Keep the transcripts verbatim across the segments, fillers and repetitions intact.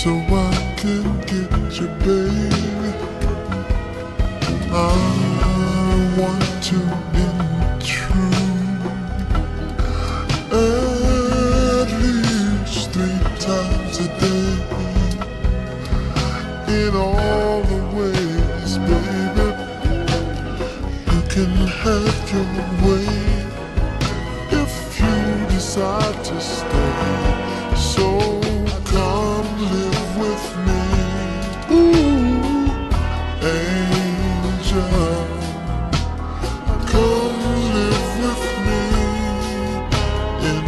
so I can get you, baby. I want to intrude at least three times a day in all the ways, baby. You can have your way if you decide to stay. So come live with me, ooh, angel. Come live with me in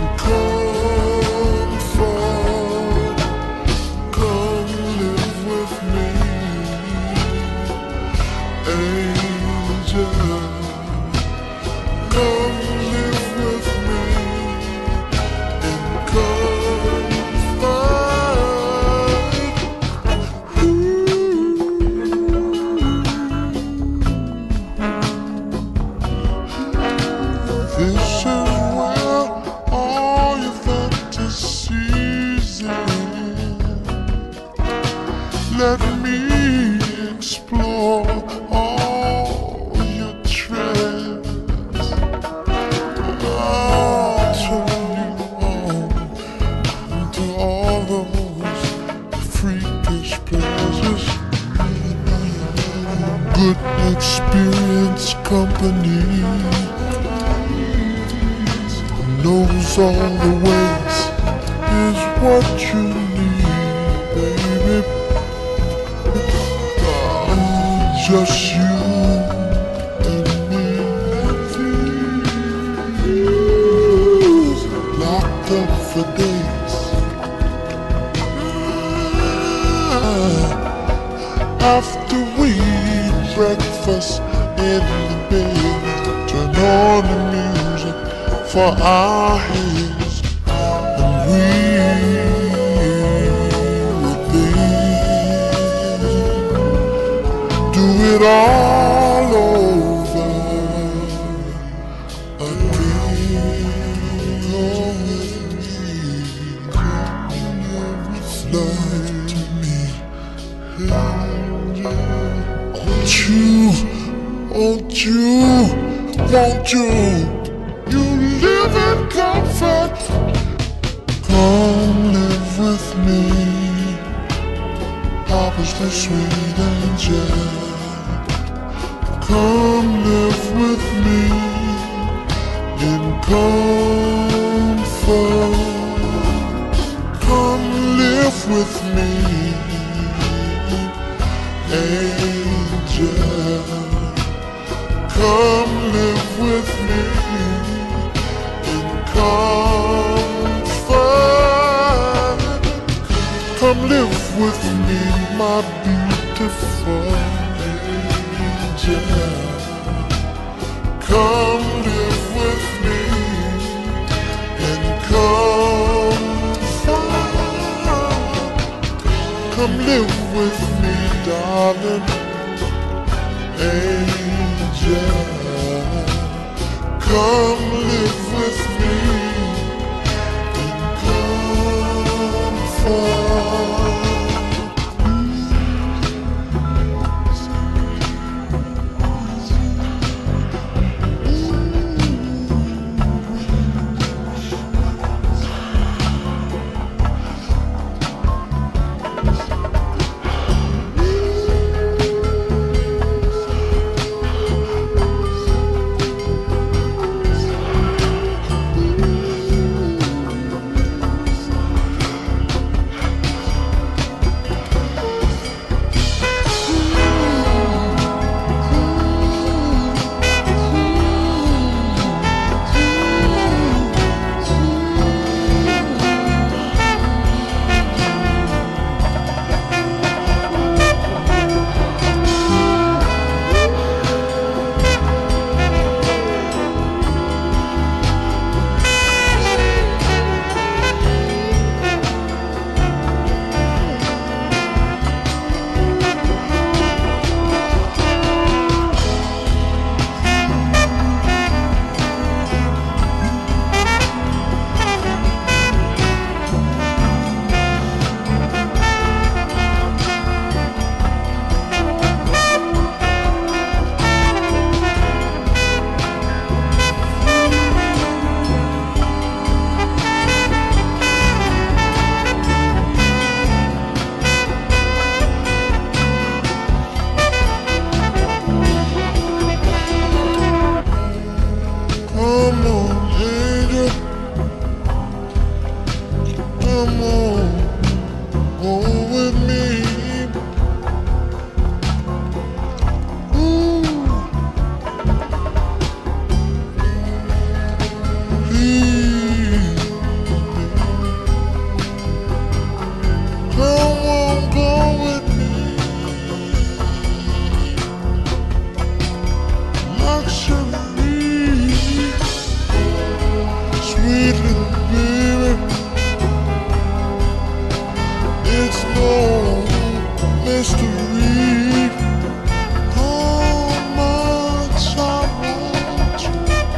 comfort. Come live with me, angel. Come live with me in comfort. This is where all your fantasies end. Let me explore all your treasures. I'll turn you on to all those freakish pleasures. Good experience company knows all the ways is what you need, baby. Just you and me, locked up for days. After we eat breakfast in the bed, turn on the music for our heads, and we would then do it all over again. Come with me, love to me, won't you, won't you, won't you? You live in comfort. Come live with me, Papa's the sweet angel. Come live with me in comfort. Come live with me, angel. Come live with me in comfort. Come live with me, my beautiful angel. Come live with me in comfort. Come live with me, darling, angel. Come live with me in comfort. mystery. How much I want you,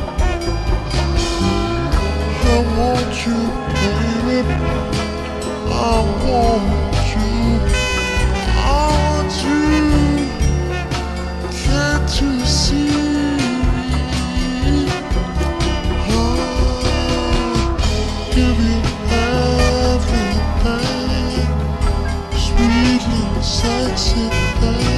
I want you, baby. I want you, I want you. Can't you see? I'll give you everything, sweet little sexy thing.